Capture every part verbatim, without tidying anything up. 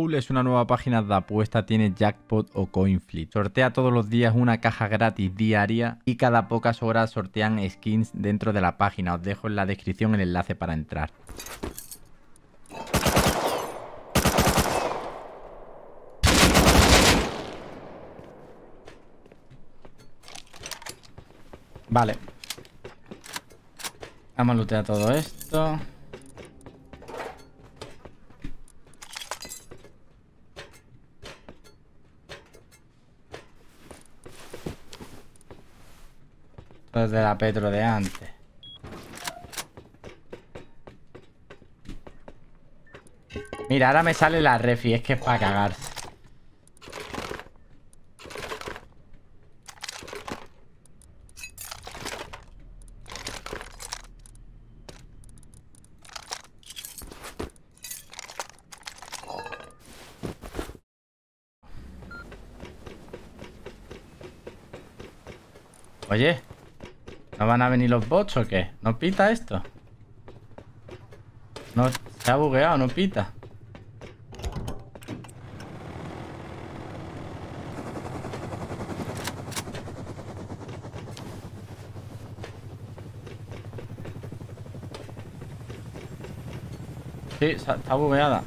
Bowl es una nueva página de apuesta, tiene jackpot o coin flip. Sortea todos los días una caja gratis diaria y cada pocas horas sortean skins dentro de la página. Os dejo en la descripción el enlace para entrar. Vale. Vamos a lootear todo esto. Esto es de la Petro de antes. Mira, ahora me sale la refi, es que es para cagarse. Oye, ¿no van a venir los bots o qué? ¿No pita esto? No, se ha bugueado, no pita. Sí, está bugueada.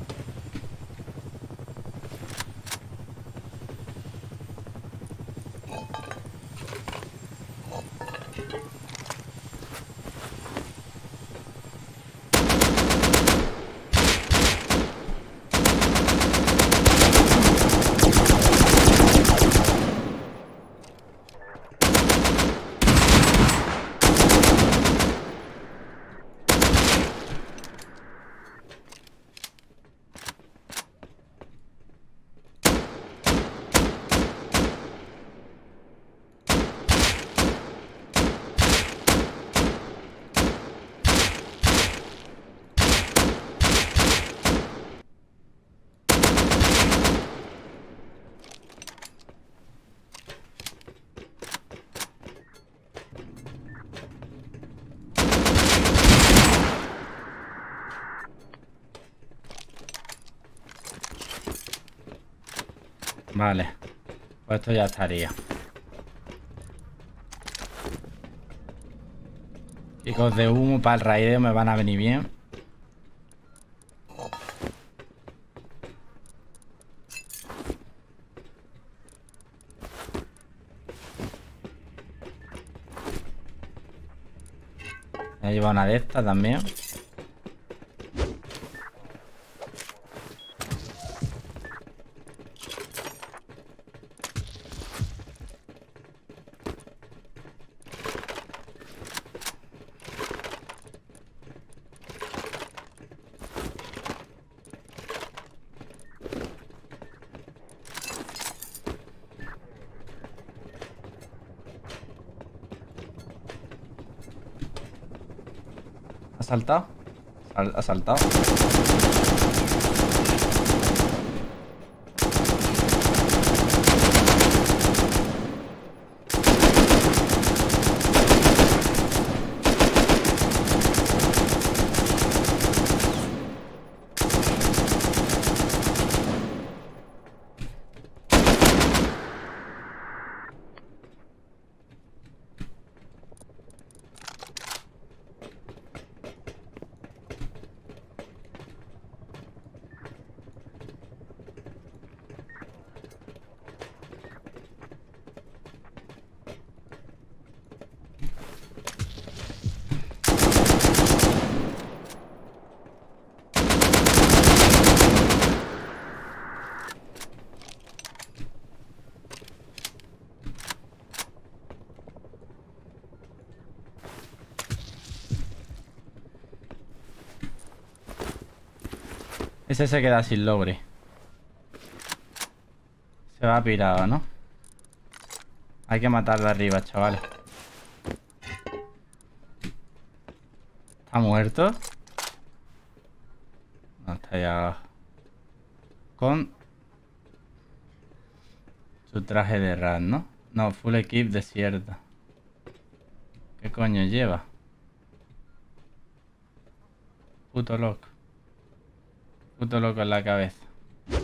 Vale, pues esto ya estaría. Chicos de humo para el raideo me van a venir bien. Me lleva una de estas también. ¿Ha saltado? ¿Ha saltado? Ese se queda sin logre. Se va pirado, ¿no? Hay que matarlo arriba, chavales. ¿Está muerto? No, está ahí abajo. Con su traje de rat, ¿no? No, full equip desierta. ¿Qué coño lleva? Puto loco. Puto loco en la cabeza.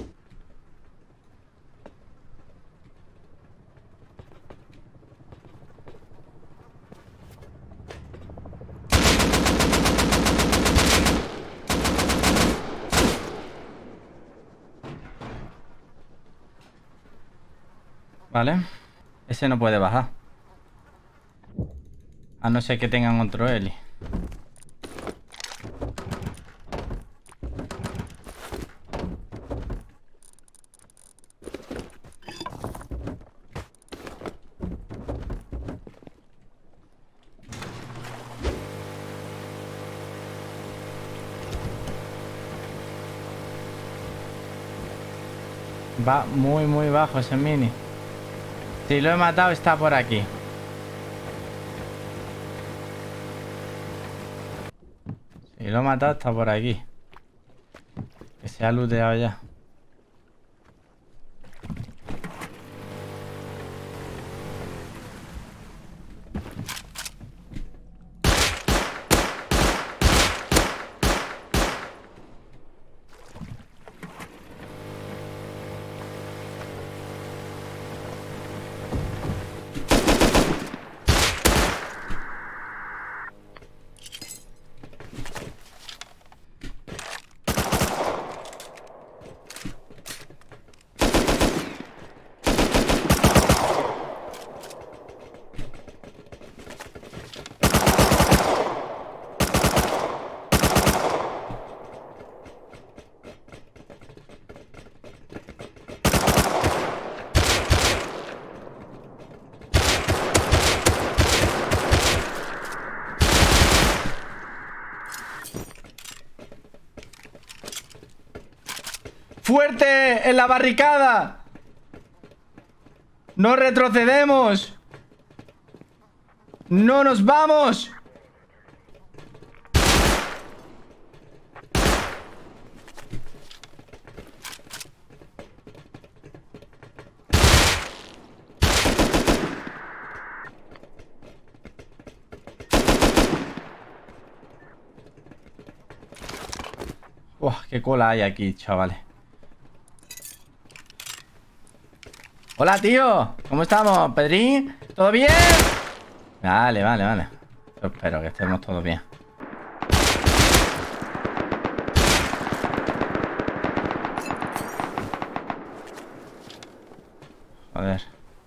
Vale. Ese no puede bajar. A no ser que tengan otro heli. Va muy muy bajo ese mini. Si lo he matado está por aquí. Si lo he matado está por aquí. Que se ha looteado ya. ¡Fuerte! ¡En la barricada! ¡No retrocedemos! ¡No nos vamos! ¡Uah! ¡Qué cola hay aquí, chavales! Hola, tío. ¿Cómo estamos? ¿Pedrín? ¿Todo bien? Vale, vale, vale. Yo espero que estemos todos bien. Joder.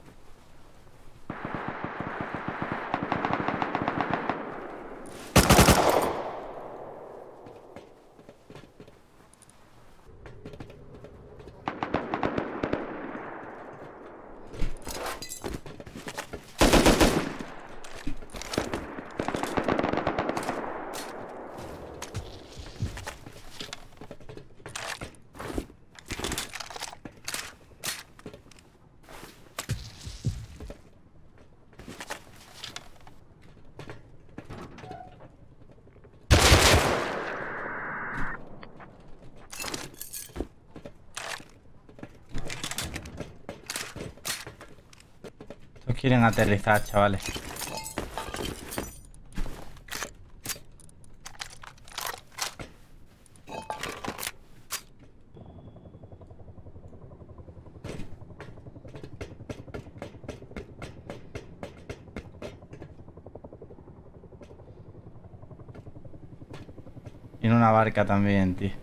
Estos quieren aterrizar, chavales. Y en una barca también, tío.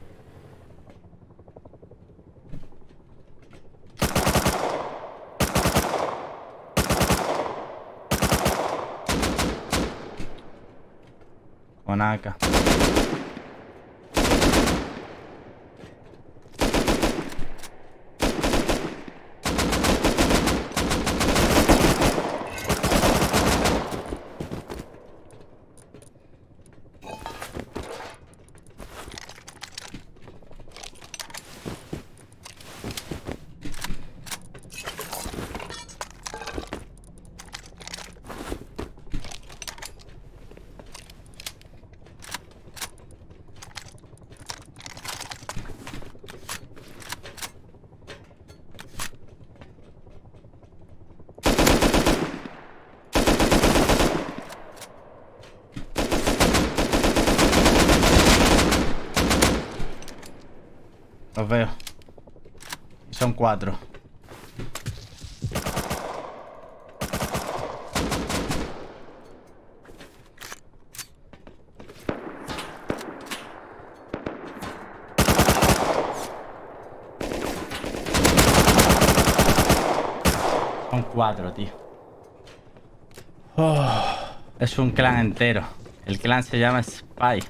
Con A K. Los veo. Son cuatro. Son cuatro, tío. Oh, es un clan entero. El clan se llama Spy.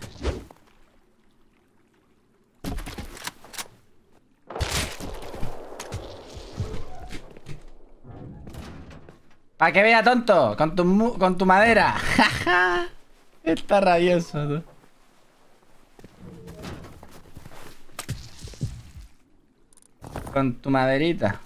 ¡Para que vea, tonto! Con tu, con tu madera. Está rabioso, tú. Con tu maderita.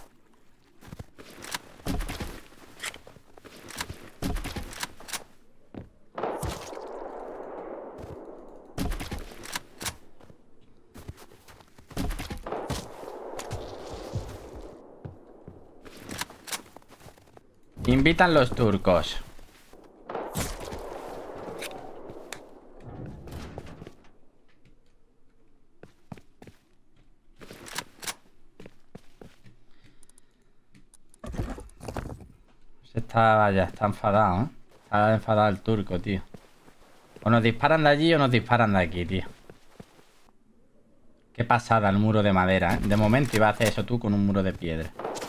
Invitan los turcos. Se está, ya está enfadado, ¿eh? Está enfadado el turco, tío. O nos disparan de allí o nos disparan de aquí, tío. Qué pasada el muro de madera, ¿eh? De momento iba a hacer eso tú con un muro de piedra.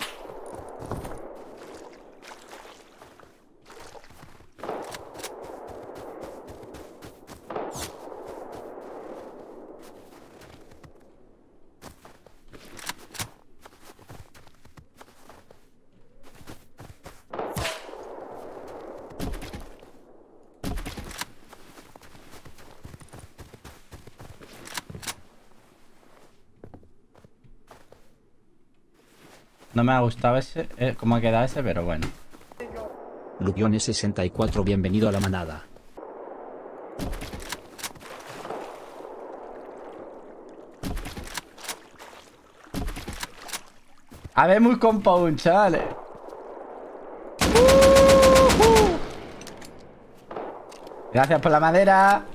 No me ha gustado ese, eh, cómo ha quedado ese, pero bueno. Lupione sesenta y cuatro, bienvenido a la manada. A ver, muy compound, chavales. Uh, uh. Gracias por la madera.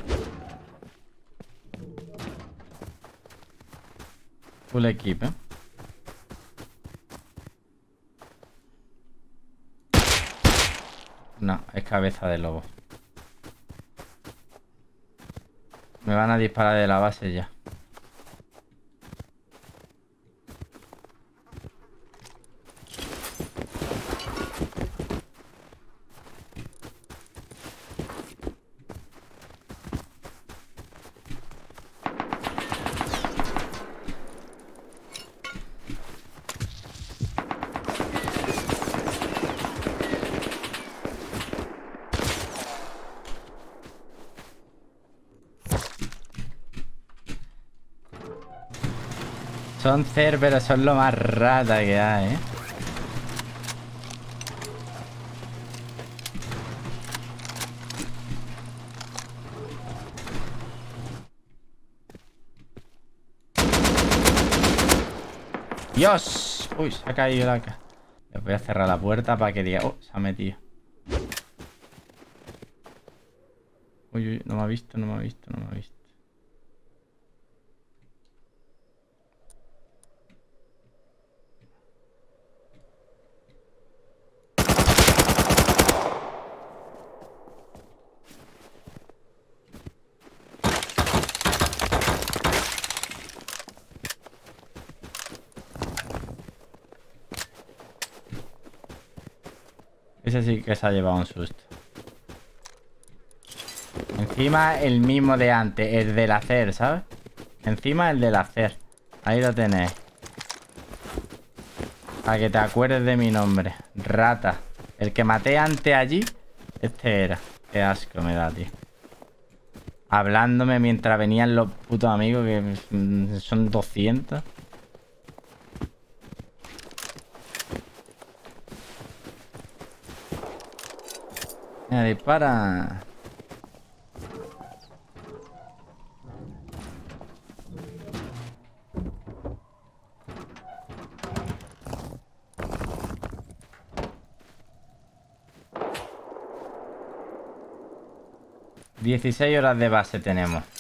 Full equip, ¿eh? No, es cabeza de lobo. Me van a disparar de la base ya. Son Cerberus, son lo más rata que hay, ¿eh? ¡Dios! Uy, se ha caído la ca... Les voy a cerrar la puerta para que diga... ¡Oh! Se ha metido. Uy, uy, no me ha visto, no me ha visto, no me ha visto. Ese sí que se ha llevado un susto. Encima el mismo de antes, el del hacer, ¿sabes? Encima el del hacer. Ahí lo tenéis. Para que te acuerdes de mi nombre. Rata. El que maté antes allí, este era. Qué asco me da, tío. Hablándome mientras venían los putos amigos, que son doscientos. Me dispara. dieciséis horas de base tenemos.